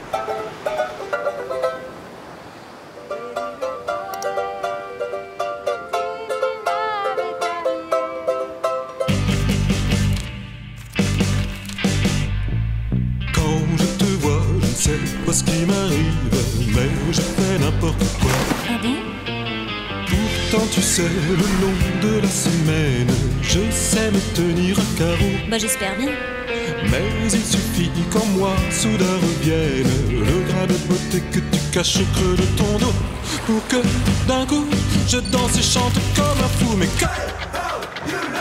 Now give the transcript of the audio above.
Ce qui m'arrive, mais je fais n'importe quoi. Ah bon? Pourtant tu sais, le long de la semaine, je sais me tenir à carreau. Bah j'espère bien. Mais il suffit qu'en moi soudain revienne le grain de beauté que tu caches au creux de ton dos, pour que d'un coup je danse et chante comme un fou. Mais